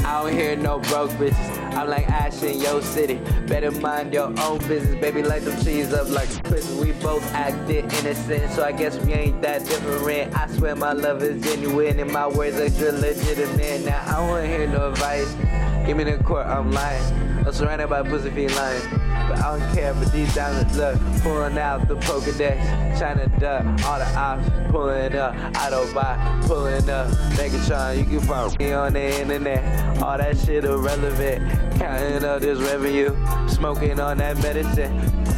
I don't hear no broke bitches. I'm like Ash in your city. Better mind your own business, baby. Light them trees up like Christmas. We both acted innocent, so I guess we ain't that different. I swear my love is genuine and my words extra legitimate. Now I don't wanna hear no advice. Give me the court, I'm lying. I'm surrounded by pussy feline. But I don't care, but these diamonds look. Pulling out the Pokedex, trying to duck all the ops. Pulling up, Autobot, pulling up Megatron. You can find me on the internet. All that shit irrelevant. Counting up this revenue, smoking on that medicine.